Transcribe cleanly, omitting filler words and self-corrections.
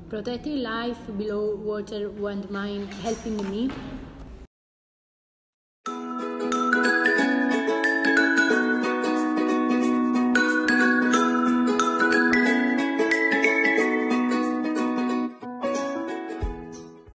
Protecting life below water won't mind helping me